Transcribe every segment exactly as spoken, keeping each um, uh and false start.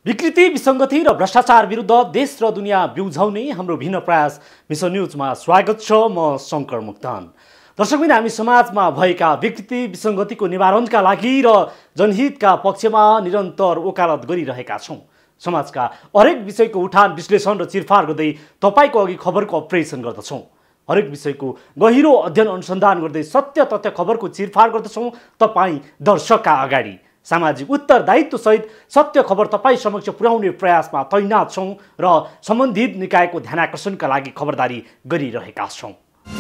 विकृति विसङ्गति र भ्रष्टाचार विरुद्ध देश र दुनियाँ बिउझाउने हाम्रो भिन्न प्रयास मिसन न्युजमा स्वागत छ। म शङ्कर मुक्तान। दर्शकबिन हामी समाजमा भएका विकृति विसङ्गतिको निवारणका लागि र जनहितका पक्षमा निरन्तर वकालत गरिरहेका छौँ। समाजका हरेक विषयको उठान विश्लेषण र चिरफार गर्दै तपाईको अघि खबरको अपरेसन गर्दछौँ। हरेक विषयको गहिरो अध्ययन अनुसन्धान गर्दै सत्य तथ्य खबरको चिरफार गर्दछौँ तपाईँ दर्शकका अगाडि। सामाजिक उत्तरदायित्व सहित सत्य खबर तपाईँ समक्ष पुर्याउने प्रयासमा तैनात छौँ र सम्बन्धित निकायको ध्यानाकर्षणका लागि खबरदारी गरिरहेका छौँ।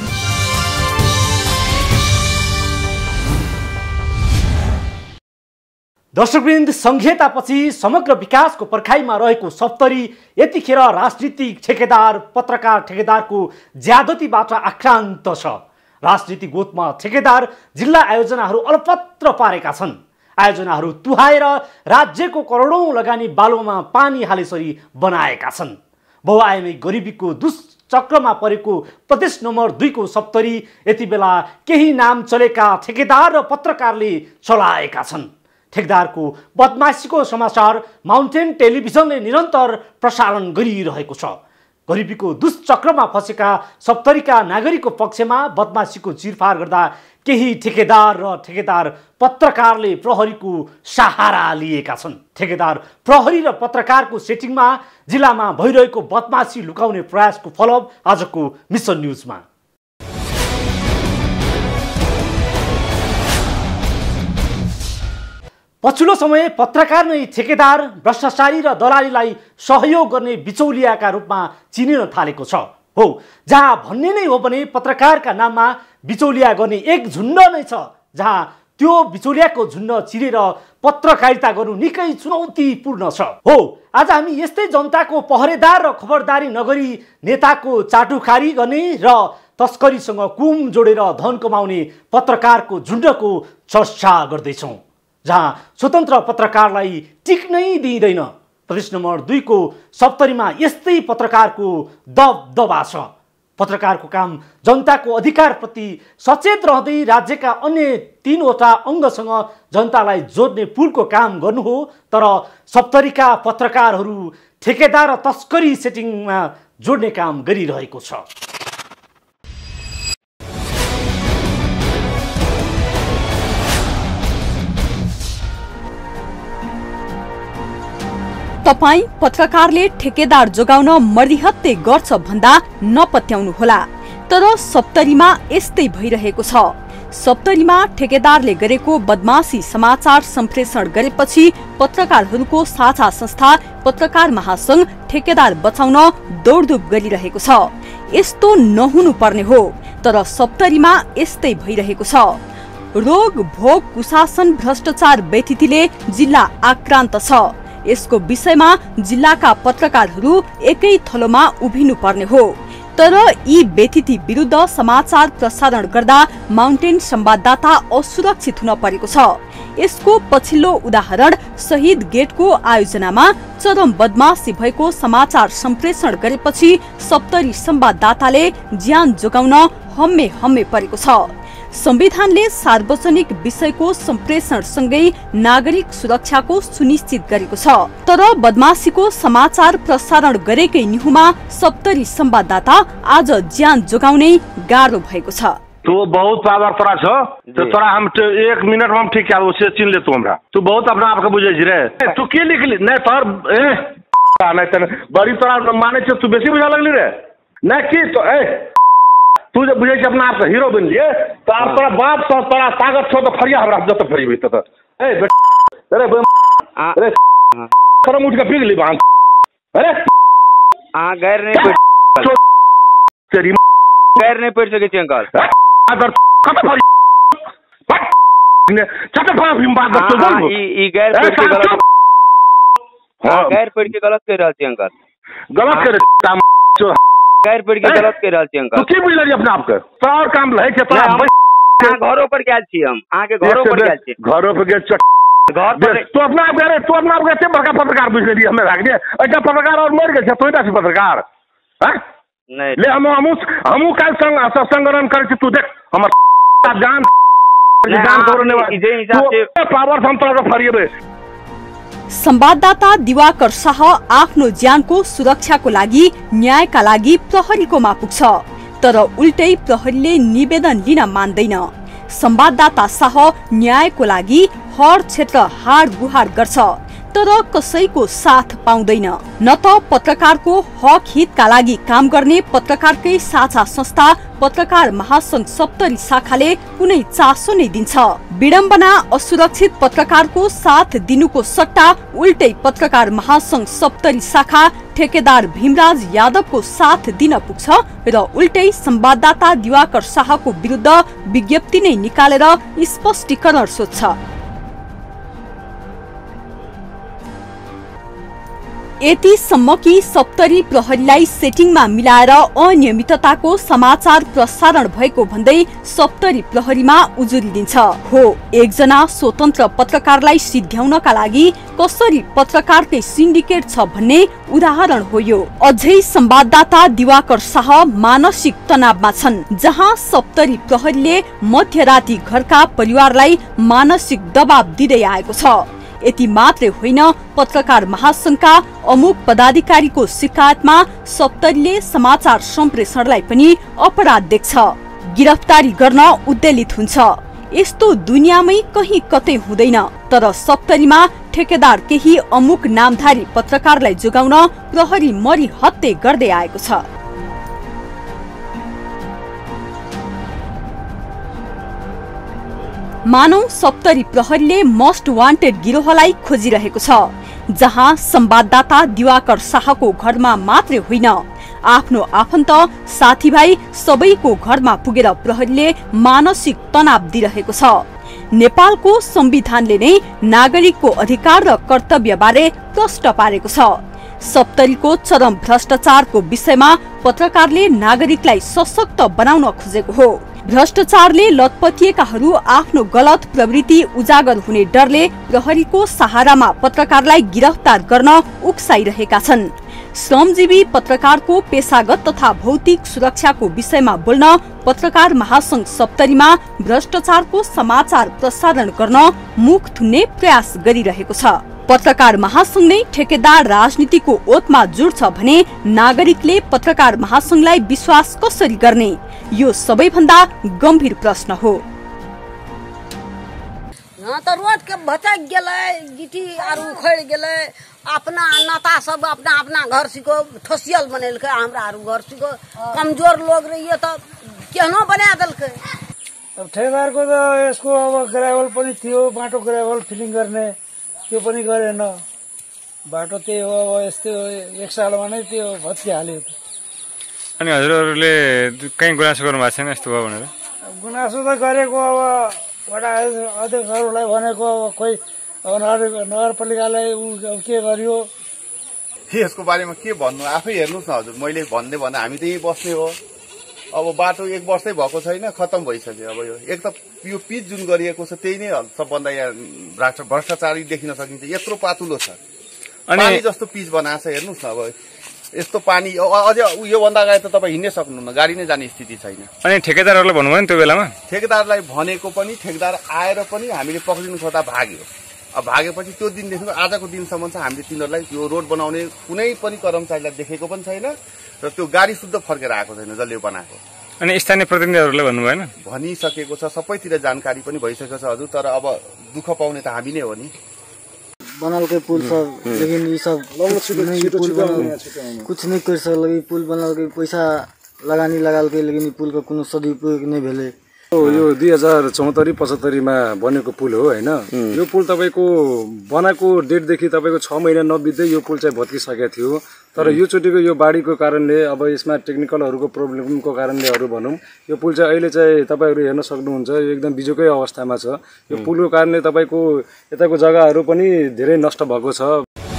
दर्शकवृन्द, संघीयतापछि समग्र विकासको पर्खाइमा रहेको सप्तरी यतिखेर राजनीतिक ठेकेदार पत्रकार ठेकेदारको ज्यादतीबाट आक्रान्त छ। राजनीतिक गोतमा ठेकेदार जिल्ला आयोजनाहरू अलपत्र पारेका छन्। आयोजनाहरू तुहाएर राज्यको करोडौं लगानी बालुवामा पानी हालेसरी बनाएका छन्। बहुआयामी गरिबीको दुष्चक्रमा परेको प्रदेश नम्बर दुईको सप्तरी यति बेला केही नाम चलेका ठेकेदार र पत्रकारले चलाएका छन्। ठेकेदारको बदमासीको समाचार माउन्टेन टेलिभिजनले निरन्तर प्रसारण गरिरहेको छ। गरिबीको दुष्चक्रमा फसेका सप्तरीका नागरिकको पक्षमा बदमासीको चिरफार गर्दा केही ठेकेदार र ठेकेदार पत्रकारले प्रहरीको सहारा लिएका छन्। ठेकेदार प्रहरी र पत्रकारको सेटिङमा जिल्लामा भइरहेको बदमासी लुकाउने प्रयासको फलोअप आजको मिसन न्युजमा। पछिल्लो समय पत्रकार नै ठेकेदार भ्रष्टाचारी र दलालीलाई सहयोग गर्ने बिचौलियाका रूपमा चिनिन थालेको छ। हो, जहाँ भन्ने नै हो भने पत्रकारका नाममा बिचौलिया गर्ने एक झुन्ड नै छ, जहाँ त्यो बिचौलियाको झुन्ड चिरेर पत्रकारिता गर्नु निकै चुनौतीपूर्ण छ। हो, आज हामी यस्तै जनताको पहरेदार र खबरदारी नगरी नेताको चाटुखारी गर्ने र तस्करीसँग कुम जोडेर धन कमाउने पत्रकारको झुन्डको चर्चा गर्दैछौँ, जहाँ स्वतन्त्र पत्रकारलाई टिक्नै दिइँदैन। प्रदेश नम्बर दुईको सप्तरीमा यस्तै पत्रकारको दबदबा छ। पत्रकारको काम जनताको अधिकारप्रति सचेत रहँदै राज्यका अन्य तीनवटा अङ्गसँग जनतालाई जोड्ने पुलको काम गर्नु हो, तर सप्तरीका पत्रकारहरू ठेकेदार र तस्करी सेटिङमा जोड्ने काम गरिरहेको छ। तपाई पत्रकारले ठेकेदार जोगाउन मर्दिहत्ते गर्छ भन्दा नपत्याउनुहोला, तर सप्तरीमा यस्तै भइरहेको छ। सप्तरीमा ठेकेदारले गरेको बदमासी समाचार सम्प्रेषण गरेपछि पत्रकारहरूको साझा संस्था पत्रकार महासंघ ठेकेदार बचाउन दौडधुप गरिरहेको छ। यस्तो नहुनु पर्ने हो, तर सप्तरीमा यस्तै भइरहेको छ। रोग भोग कुशासन भ्रष्टाचार व्यथितिले जिल्ला आक्रान्त छ। यसको विषयमा जिल्लाका पत्रकारहरू एकै थलोमा उभिनु पर्ने हो, तर यी व्यथिति विरुद्ध समाचार प्रसारण गर्दा माउन्टेन संवाददाता असुरक्षित हुन परेको छ। यसको पछिल्लो उदाहरण शहीद गेटको आयोजनामा चरम बदमासी भएको समाचार सम्प्रेषण गरेपछि सप्तरी संवाददाताले ज्यान जोगाउन हम्मे हम्मे परेको छ। संविधानले सार्वजनिक विषयको सम्प्रेषण सँगै नागरिक सुरक्षाको सुनिश्चित गरेको छ, तर बदमासीको समाचार प्रसारण गरेकै निहुमा सप्तरी संवाददाता आज ज्यान जोगाउनै गाह्रो भएको छ। तू बहुत पावर तोरा छ, तो तोरा हम एक मिनट में हम ठीक क्या उसे चिन ले तू हमरा। तू बहुत अपना आप के बुझे छी रे। तू के लिखली नहीं तोर ए नहीं त बड़ी तोरा माने छ, तू बेसी बुझा लगली रे। नहीं की तो ए तू जब बुझे अपना आप हीरो बन लिए तो आप तोरा बाप से तोरा ताकत छो तो फरिया हमरा जत फरी त ए अरे अरे शर्म उठ के पीग ली बांध। अरे आ गैर नहीं पड़ तेरी गैर नहीं पड़ सके अंकल अगर कत फरी ने छत फरा भीम बात तो बोल ई ई गैर पड़ के गलत हां गैर पड़ के गलत कह रहल छी अंकल। गलत करे काम जो गैर पड़ के गलत कह रहल छी अंकल। तू की बुझली अपना आप के तोर काम लहे के तोरा घरों पर गेल छी हम आके घरों पर गेल छी घरों पर गेल घर पर तू अपना आप करे तू अपना आप के बड़का पत्रकार बुझ लेली हमें भाग दे अच्छा पत्रकार और मर गेल छ तू इटा से पत्रकार हैं नहीं ले हम हम हम काल संग संगठन करे छी। तू देख हमर जान जान तोरने वाली इजे हिसाब से पावर हम तोरा फरिए संवाददाता दिवाकर शाह आफ्नो ज्यानको सुरक्षाको लागि न्यायका लागि प्रहरीकोमा पुग्छ, तर उल्टै प्रहरीले निवेदन लिन मान्दैन। संवाददाता शाह न्यायको लागि हर क्षेत्र हाड गुहाड गर्छ, तर कसैको साथ पाउँदैन। न त पत्रकारको हक हितका लागि काम गर्ने पत्रकारकै साझा संस्था पत्रकार महासंघ सप्तरी शाखाले कुनै चासो नै दिन्छ। विडम्बना असुरक्षित पत्रकारको साथ दिनुको सट्टा उल्टै पत्रकार महासंघ सप्तरी शाखा ठेकेदार भीमराज यादवको साथ दिन पुग्छ र उल्टै संवाददाता दिवाकर शाहको विरुद्ध विज्ञप्ति नै निकालेर स्पष्टीकरण सोध्छ। यतिसम्म कि सप्तरी प्रहरीलाई सेटिङमा मिलाएर अनियमितताको समाचार प्रसारण भएको भन्दै सप्तरी प्रहरीमा उजुरी दिन्छ। हो, एकजना स्वतन्त्र पत्रकारलाई सिध्याउनका लागि कसरी पत्रकारकै सिन्डिकेट छ भन्ने उदाहरण हो यो। अझै संवाददाता दिवाकर शाह मानसिक तनावमा छन्, जहाँ सप्तरी प्रहरीले मध्यराती घरका परिवारलाई मानसिक दबाव दिँदै आएको छ। यति मात्रै होइन, पत्रकार महासंघका अमुक पदाधिकारीको शिकायतमा सप्तरीले समाचार सम्प्रेषणलाई पनि अपराध देख्छ, गिरफ्तारी गर्न उद्वेलित हुन्छ। यस्तो दुनियाँमै कहीँ कतै हुँदैन, तर सप्तरीमा ठेकेदार केही अमुक नामधारी पत्रकारलाई जोगाउन प्रहरी मरी हत्ते गर्दै आएको छ। मानौ सप्तरी प्रहरीले मोस्ट वान्टेड गिरोहलाई खोजिरहेको छ, जहाँ संवाददाता दिवाकर शाहको घरमा मात्रै होइन, आफ्नो आफन्त साथीभाइ सबैको घरमा पुगेर प्रहरीले मानसिक तनाव दिइरहेको छ। नेपालको संविधानले नै नागरिकको अधिकार र कर्तव्यबारे प्रश्न पारेको छ। सप्तरीको चरम भ्रष्टाचारको विषयमा पत्रकारले नागरिकलाई सशक्त बनाउन खोजेको हो। भ्रष्टाचारले लतपतिएकाहरू आफ्नो गलत प्रवृत्ति उजागर हुने डरले प्रहरीको सहारामा पत्रकारलाई गिरफ्तार गर्न उक्साइरहेका छन्। श्रमजीवी पत्रकारको पेशागत तथा भौतिक सुरक्षाको विषयमा बोल्न पत्रकार महासंघ सप्तरीमा भ्रष्टाचारको समाचार प्रसारण गर्न मुख थुन्ने प्रयास गरिरहेको छ। पत्रकार महासंघ नै ठेकेदार राजनीतिको ओतमा जुड्छ भने नागरिकले पत्रकार महासंघलाई विश्वास कसरी गर्ने? यो सबैभन्दा गम्भीर प्रश्न हो। यहाँ तो रोड के भटक गए, गिटी आरु उखड़ गए, अपना नेता सब अपना अपना घर सिको ठोसियल बनेलके, हमरा आरु घर सिको कमजोर लोग रहिए तो केहनो बना देलके। अब ठेकेदार को तो यसको अब ग्रेवल पनि थियो, बाटो ग्रेवल फिलिङ गर्ने त्यो पनि गरेन। बाटो त्यही हो, अब यस्तै एक सालमा नै त्यो भत्किहाल्यो। अनि हजुरहरूले कहीँ गुनासो गर्नु भएको छैन यस्तो भयो भनेर? गुनासो त गरेको, अब वडा अध्यक्षहरूलाई भनेको, अब खोइ अब नगरपालिकालाई के गर्यो यसको बारेमा के भन्नु, आफै हेर्नुहोस् न हजुर। मैले भन्दै भन्दा हामी त यहीँ बस्ने हो। अब बाटो एक वर्षै भएको छैन, खत्तम भइसक्यो। अब यो एक त यो पिच जुन गरिएको छ त्यही नै सबभन्दा यहाँ भ्रष्टाचारी देखिन सकिन्छ। यत्रो पातुलो छ, पानी जस्तो पिच बनाएको छ, हेर्नुहोस् न। अब यस्तो पानी अझ योभन्दा अगाडि त तपाईँ हिँड्नै सक्नुहुन्न, गाडी नै जाने स्थिति छैन। अनि ठेकेदारहरूलाई भन्नुभयो नि त्यो बेलामा? ठेकेदारलाई भनेको पनि, ठेकेदार आएर पनि हामीले पक्रिनु खोज्दा भाग्यो। अब भागेपछि त्यो दिनदेखि आजको दिनसम्म चाहिँ हामीले तिनीहरूलाई यो रोड बनाउने कुनै पनि कर्मचारीलाई देखेको पनि छैन र त्यो गाडी शुद्ध फर्केर आएको छैन जसले बनाएको। अनि स्थानीय प्रतिनिधिहरूले भन्नु भएन? भनिसकेको छ, सबैतिर जानकारी पनि भइसकेको छ हजुर। तर अब दुःख पाउने त हामी नै हो नि। बनालकै पुल सब, लेकिन ये सब कुछ नहीं कर सकल। पुल बनालकै पैसा लगानी लगालकै, लेकिन पुल का कोनो सदुपयोग नहीं भेले। यो दुई हजार चौहत्तरी पचहत्तरीमा बनेको पुल हो हैन? यो पुल तपाईँको बनाएको डेटदेखि तपाईँको छ महिना नबित्दै यो पुल चाहिँ भत्किसकेको थियो। तर यो चोटिको यो बाढीको कारणले, अब यसमा टेक्निकलहरूको प्रब्लमको कारणलेहरू भनौँ, यो पुल चाहिँ अहिले चाहिँ तपाईँहरू हेर्न सक्नुहुन्छ यो एकदम बिजोकै अवस्थामा छ। यो पुलको कारणले तपाईँको यताको जग्गाहरू पनि धेरै नष्ट भएको छ।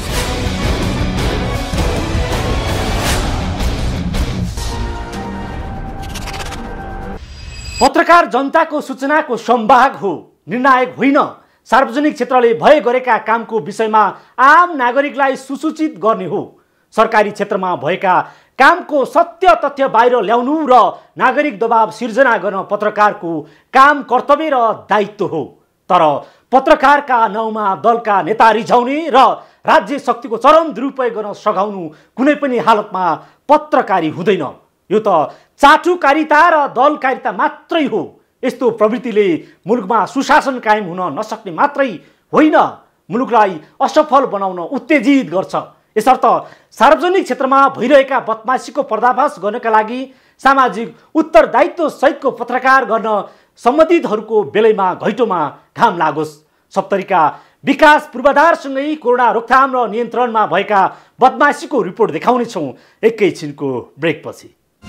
पत्रकार जनताको सूचनाको संवाहक हो, निर्णायक होइन। सार्वजनिक क्षेत्रले भए गरेका कामको विषयमा आम नागरिकलाई सुसूचित गर्ने हो। सरकारी क्षेत्रमा भएका कामको सत्य तथ्य बाहिर ल्याउनु र नागरिक दबाव सिर्जना गर्न पत्रकारको काम, कर्तव्य र दायित्व हो। तर पत्रकारका नाउँमा दलका नेता रिझाउने र राज्य शक्तिको चरम दुरुपयोग गर्न सघाउनु कुनै पनि हालतमा पत्रकारी हुँदैन। यो त चाटुकारिता र दलकारिता मात्रै हो। यस्तो प्रवृत्तिले मुलुकमा सुशासन कायम हुन नसक्ने मात्रै होइन, मुलुकलाई असफल बनाउन उत्तेजित गर्छ। यसर्थ सार्वजनिक क्षेत्रमा भइरहेका बदमासीको पर्दाफास गर्नका लागि सामाजिक उत्तरदायित्व सहितको पत्रकार गर्न सम्बन्धितहरूको बेलैमा घैटोमा घाम लागोस्। सप्तरीका विकास पूर्वाधारसँगै कोरोना रोकथाम र नियन्त्रणमा भएका बदमासीको रिपोर्ट देखाउनेछौँ एकैछिनको ब्रेकपछि।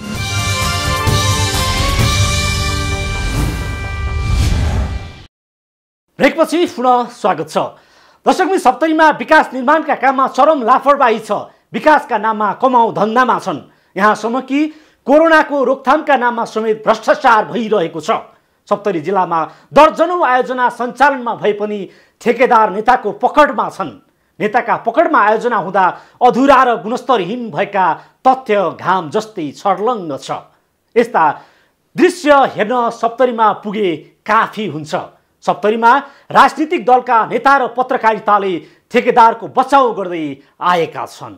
ब्रेकपछि पुनः स्वागत छ। दर्शकमी, सप्तरीमा विकास निर्माणका काममा चरम लापरवाही छ। विकासका नाममा कमाउ धन्दामा छन्। यहाँसम्म कि कोरोनाको रोकथामका नाममा समेत भ्रष्टाचार भइरहेको छ। सप्तरी जिल्लामा दर्जनौं आयोजना सञ्चालनमा भए पनि ठेकेदार नेताको पकडमा छन्। नेताका पकडमा आयोजना हुँदा अधुरा र गुणस्तरहीन भएका तथ्य घाम जस्तै छर्लङ्ग छ। यस्ता दृश्य हेर्न सप्तरीमा पुगे काफी हुन्छ। सप्तरीमा राजनीतिक दलका नेता र पत्रकारिताले ठेकेदारको बचाउ गर्दै आएका छन्।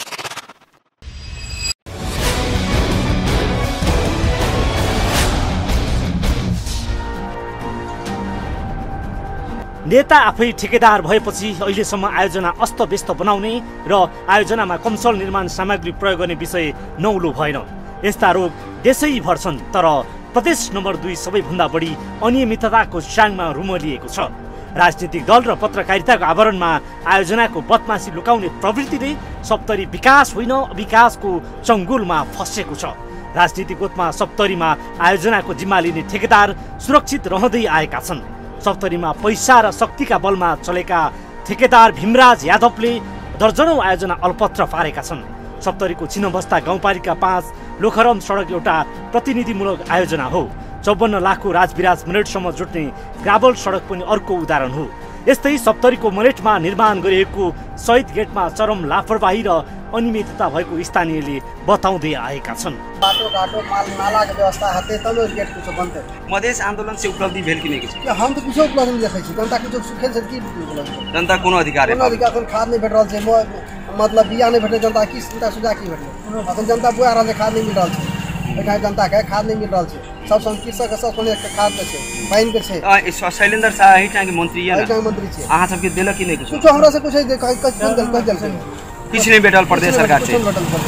नेता आफै ठेकेदार भएपछि अहिलेसम्म आयोजना अस्तव्यस्त बनाउने र आयोजनामा कमसल निर्माण सामग्री प्रयोग गर्ने विषय नौलो भएन। यस्ता रोग देशैभर छन्, तर प्रदेश नम्बर दुई सबैभन्दा बढी अनियमितताको स्याङमा रुमलिएको छ। राजनीतिक दल र पत्रकारिताको आवरणमा आयोजनाको बदमासी लुकाउने प्रवृत्तिले सप्तरी विकास होइन विकासको चङ्गुलमा फँसेको छ। राजनीतिक गोतमा सप्तरीमा आयोजनाको जिम्मा लिने ठेकेदार सुरक्षित रहँदै आएका छन्। सप्तरीमा पैसा र शक्तिका बलमा चलेका ठेकेदार भीमराज यादवले दर्जनौं आयोजना अलपत्र पारेका छन्। सप्तरीको छिन्नबस्ता गाउँपालिका पाँच लोखरम सडक एउटा प्रतिनिधिमूलक आयोजना हो। चौवन्न लाखको राजविराज मलेटसम्म जुट्ने ग्राभल सडक पनि अर्को उदाहरण हो। यस्तै सप्तरीको मलेटमा निर्माण गरिएको शहीद गेटमा चरम लापरवाही र अनियमितता भएको स्थानीयले बताउँदै आएका छन्। बाटो घाटो माल नालाको व्यवस्था हाते तब गेट कुछ बनते मधेश आन्दोलन से उपलब्धि भेल कि नहीं किछ हम तो कुछ उपलब्धि नहीं देखै छी। जनता के जो सुखे से की जनता कोनो अधिकार कोनो अधिकार कोन खाद नहीं भेट रहल छै, मतलब बिया नहीं भेटे, जनता की चिंता सुझा की भेटे। अखन जनता बुआ रहल छै, खाद नहीं मिल रहल छै। एटा जनता के खाद नहीं मिल रहल छै। सब सब कृषक सब कोने के खाद के छै, पाइन के छै। अ शैलेंद्र शाह एटा के मंत्री है ना, एटा मंत्री छै। अहाँ सब के देलक कि नहीं कुछ कुछ हमरा से कुछ कच जल कच जल छै, किछ नहीं भेटल प्रदेश सरकार से।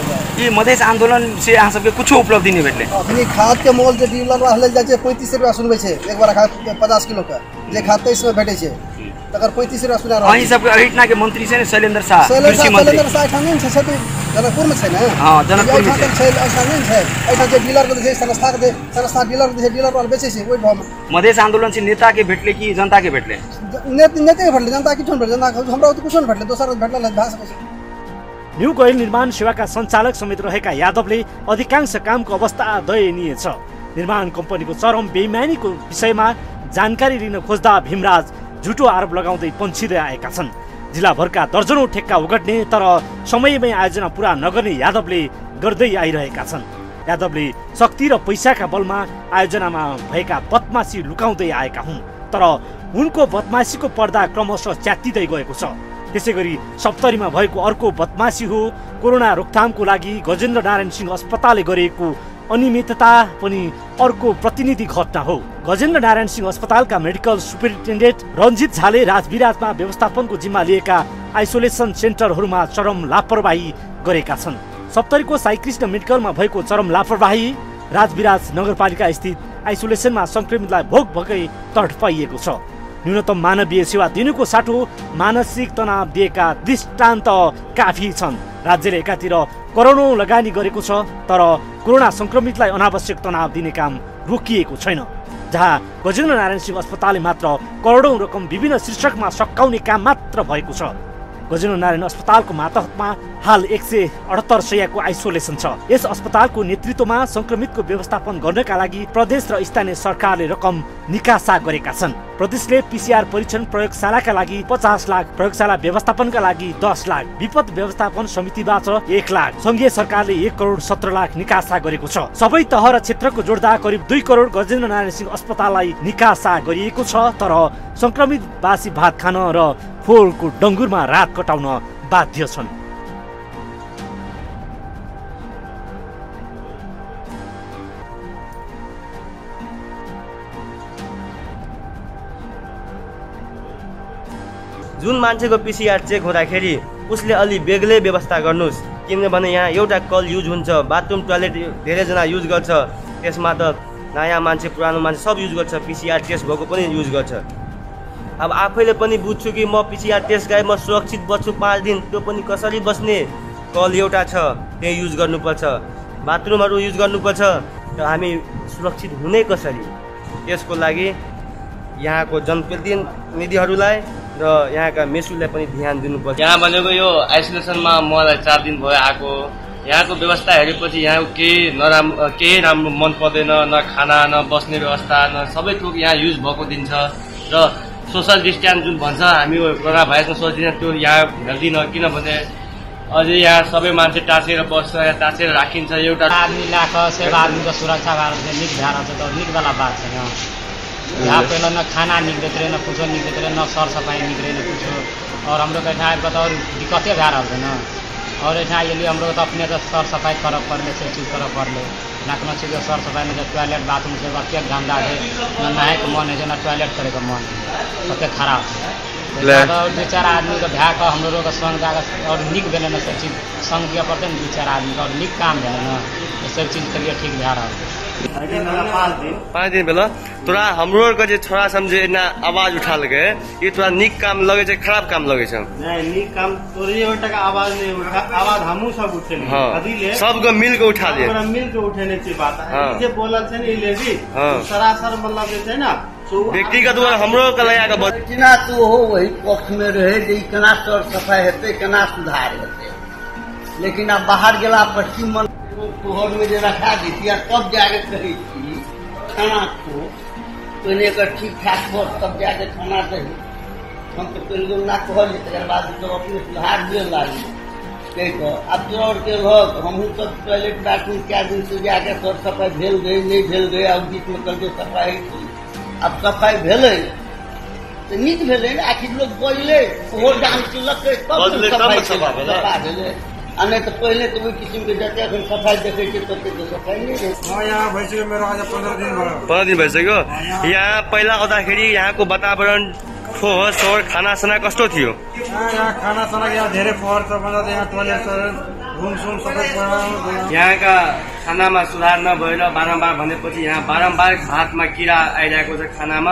ये मधेश आंदोलन से अहाँ सबके कुछ उपलब्धि नहीं भेटले। अखनी खाद के मोल जे डीलर वाला ले जाय छै पैंतीस रुपया सुनबै छै एक बार खाद पचास किलो के, जे खाद तेईस में भेटै छै तकर पैंतीस रुपया सुना रहल। अहीं सबके अहिटना के मंत्री छै ने शैलेंद्र शाह, कृषि मंत्री। शैलेंद्र शाह ठानी छै से जनकपुर में छै ने। हां जनकपुर में छै, ऐसा नहीं छै। ऐसा जे डीलर के छै संस्था के संस्था डीलर के छै, डीलर वाला बेचै छै ओइ भाव में। मधेश आंदोलन से नेता के भेटले कि जनता के भेटले? नेता के भेटले, जनता किछो भेटले। जनता हमरा त कुछो भेटले, दोसर भेटले भा सकै छै। न्यू कोइल निर्माण सेवाका सञ्चालक समेत रहेका यादवले अधिकांश कामको अवस्था दयनीय छ। निर्माण कम्पनीको चरम बेइमानीको विषयमा जानकारी लिन खोज्दा भीमराज झुटो आरोप लगाउँदै पन्छिँदै आएका छन्। जिल्लाभरका दर्जनौं ठेक्का उगट्ने तर समयमै आयोजना पूरा नगर्ने यादवले गर्दै आइरहेका छन्। यादवले शक्ति र पैसाका बलमा आयोजनामा भएका बदमासी लुकाउँदै आएका हुन्, तर उनको बदमासीको पर्दा क्रमशः च्यातिँदै गएको छ। त्यसैगरी सप्तरीमा भएको अर्को बदमासी हो कोरोना रोकथामको लागि गजेन्द्र नारायण सिंह अस्पतालले गरेको अनियमितता पनि अर्को प्रतिनिधि घटना हो। गजेन्द्र नारायण सिंह अस्पतालका मेडिकल सुपरिन्टेन्डेन्ट रञ्जित झाले राजविराजमा व्यवस्थापनको जिम्मा लिएका आइसोलेसन सेन्टरहरूमा चरम लापरवाही गरेका छन्। सप्तरीको साईकृष्ण मेडिकलमा भएको चरम लापरवाही राजविराज नगरपालिका स्थित आइसोलेसनमा संक्रमितलाई भोक भोकै तडपाइएको छ। न्यूनतम मानवीय सेवा दिनुको साटो मानसिक तनाव दिएका दृष्टान्त काफी छन्। राज्यले एकातिर करोडौं लगानी गरेको छ, तर कोरोना संक्रमितलाई अनावश्यक तनाव दिने काम रोकिएको छैन। जहाँ गजेन्द्र नारायण सिंह अस्पतालले मात्र करोडौं रकम विभिन्न शीर्षकमा सकाउने काम मात्र भएको छ। गजेन्द्रनारायण अस्पतालको मातहतमा हाल एक सय अठहत्तर शय्याको आइसोलेसन छ। यस अस्पतालको नेतृत्वमा संक्रमितको व्यवस्थापन गर्नका लागि प्रदेश र स्थानीय सरकारले रकम निकासा गरेका छन्। प्रदेशले पीसीआर परीक्षण प्रयोगशालाका लागि पचास लाख, प्रयोगशाला व्यवस्थापनका लागि दस लाख, विपद व्यवस्थापन समितिबाट एक लाख, संघीय सरकारले एक करोड सत्र लाख निकासा गरेको छ। सबै तह र क्षेत्रको जोड्दा करिब दुई करोड गजेन्द्रनारायण सिंह अस्पताललाई निकासा गरिएको छ। तर संक्रमित बासी भात खान र फोहोरको डङ्गुरमा रात कटाउन बाध्य छन्। जुन मान्छेको पीसीआर चेक हुँदाखेरि उसले अलि बेग्लै व्यवस्था गर्नुहोस्, किनभने यहाँ एउटा कल युज हुन्छ, बाथरुम टोयलेट धेरैजना युज गर्छ, त्यसमा त नयाँ मान्छे पुरानो मान्छे सब युज गर्छ, पीसीआर टेस्ट भएको पनि युज गर्छ। अब आफैले पनि बुझ्छु कि म पीसीआर टेस्ट गए म सुरक्षित बस्छु पाँच दिन, त्यो पनि कसरी बस्ने? कल एउटा छ त्यही युज गर्नुपर्छ, बाथरुमहरू युज गर्नुपर्छ, र हामी सुरक्षित हुने कसरी? त्यसको लागि यहाँको जनप्रतिनिधिहरूलाई र यहाँका मेसुले पनि ध्यान दिनुपर्छ। यहाँ भनेको यो आइसोलेसनमा मलाई चार दिन भयो आएको, यहाँको व्यवस्था हेरेपछि यहाँ केही नराम्रो केही राम्रो मन पर्दैन, न खाना न बस्ने व्यवस्था न सबै थोक यहाँ युज भएको दिन छ। र सोसल डिस्टेन्स जुन भन्छ हामी कोरोना भाइरसमा सोसल डिस्टेन्स त्यो यहाँ हेर्दिनँ, किनभने अझै यहाँ सबै मान्छे टाँसेर बस्छ, यहाँ टाँसेर राखिन्छ। एउटा आदमी ल्याएको सेवा आदमीको सुरक्षा भएर चाहिँ निक भएर छ, त निकवाला बात छैन। यहाँ पहले न खाना निकलते रहे, न कुछ निकलते रहे, न सर सफाई निकले न कुछ। और हम लोग यहाँ पर तो और दिक्कतें भा रहा है ना। और यहाँ ये लिए हम लोग तो अपने तो सर सफाई कर कर ले, सब चीज़ कर कर ले, ना कोनो चीज़ सर सफाई में टॉयलेट बाथरूम से क्या गंदा है, न नहाए का मन है जो ना टॉयलेट करे का मन, सबके खराब है। दो चार आदमी का भ्या का हम लोगों का संग जाकर और निक बेले ना सब चीज़ संग दिया पड़ते हैं, दो चार आदमी का और निक काम बेले ना सब चीज़ के लिए ठीक भा रहा है। पाँच दिन बेला तोरा हमरो के जे छोरा समझे ना आवाज उठाल के ये तोरा निक काम लगे छै, खराब काम लगे छै? नहीं, निक काम तोरे एउटा का आवाज नहीं उठा, आवाज हमहु सब उठेले। हां, सबको मिल के उठा ले, पूरा मिल के उठेने छै बात है। जे बोलल छै ने ले भी सरासर मतलब जे छै ना व्यक्तिगत हमरो के लगा के किना तो हो वही पक्ष में रहे जे केना सर सफाई हेतै, केना सुधार हेतै। लेकिन अब बाहर गेला पर की मन तोहर में जो रखा दी थी तब जाके कही थी खाना को पहले एक ठीक ठाक हो तब जाके खाना दही। हम तो पहले ना कहल तक बाद तो अपने सुधार दिए लागी कह को अब तो और के लोग हमहू सब टॉयलेट बाथरूम क्या दिन से जाके सर सफाई भेल गई नहीं भेल गई, अब बीच में कल जो सफाई थी अब सफाई भेले तो नीक भेले ना। आखिर लोग बोले वो जान के लगे तब सफाई भेले, नहीं तो पहले तो वही किस्म के जाते हैं सफाई देखे के तो सफाई नहीं है। हाँ, यहाँ भैंसियो मेरो आज पंद्रह दिन भयो। पंद्रह दिन भइसक्यो। यहाँ पहिला आउँदाखेरि यहाँको वातावरण फोहोर सोहोर खाना साना कस्तो थियो? यहाँ खाना साना यहाँ धेरै फोहोर छ भन्दा यहाँ टोयलेट रुम सुम सबै बनाउनु। यहाँका खानामा सुधार नभएर बारम्बार भनेपछि यहाँ बारम्बार भातमा किरा आइरहेको छ खानामा।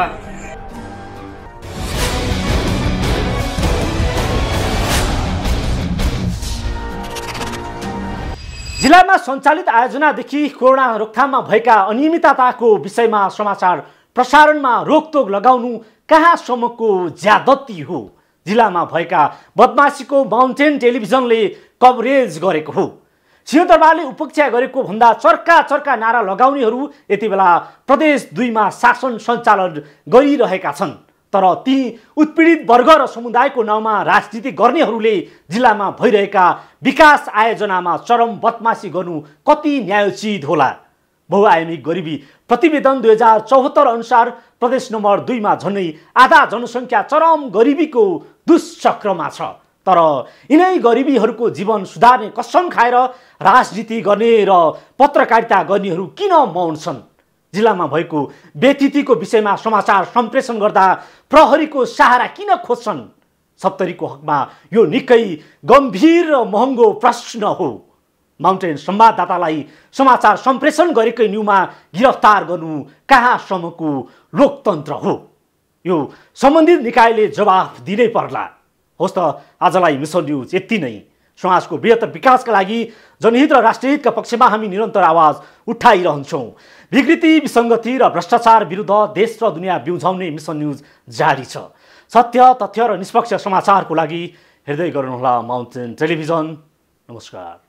जिल्लामा सञ्चालित आयोजनादेखि कोरोना रोकथाममा भएका अनियमितताको विषयमा समाचार प्रसारणमा रोकटोक लगाउनु कहाँसम्मको ज्यादती हो? जिल्लामा भएका बदमासीको माउन्टेन टेलिभिजनले कभरेज गरेको हो। सिंहदरबारले उपेक्षा गरेको भन्दा चर्का चर्का नारा लगाउनेहरू यति बेला प्रदेश दुईमा शासन सञ्चालन गरिरहेका छन्। तर ती उत्पीडित वर्ग र समुदायको नाउँमा राजनीति गर्नेहरूले जिल्लामा भइरहेका विकास आयोजनामा चरम बदमासी गर्नु कति न्यायोचित होला? बहुआयामिक गरिबी प्रतिवेदन दुई हजार चौहत्तर अनुसार प्रदेश नम्बर दुईमा झन्डै आधा जनसङ्ख्या चरम गरिबीको दुष्चक्रमा छ। तर यिनै गरिबीहरूको जीवन सुधार्ने कसम खाएर राजनीति गर्ने र पत्रकारिता गर्नेहरू किन मौन छन्? जिल्लामा भएको व्यतिथिको विषयमा समाचार सम्प्रेषण गर्दा प्रहरीको सहारा किन खोज्छन्? सप्तरीको हकमा यो निकै गम्भीर र महँगो प्रश्न हो। माउन्टेन संवाददातालाई समाचार सम्प्रेषण गरेकै न्युमा गिरफ्तार गर्नु कहाँसम्मको लोकतन्त्र हो? यो सम्बन्धित निकायले जवाफ दिनै पर्ला। होस् त आजलाई मिसन न्युज यति नै। समाजको बृहत्तर विकासका लागि जनहित र राष्ट्रहितका पक्षमा हामी निरन्तर आवाज उठाइरहन्छौँ। विकृति, विसङ्गति र भ्रष्टाचार विरुद्ध देश र दुनियाँ बिउझाउने मिसन न्युज जारी छ। सत्य, तथ्य र निष्पक्ष समाचारको लागि हेर्दै गर्नुहोला माउन्टेन टेलिभिजन। नमस्कार।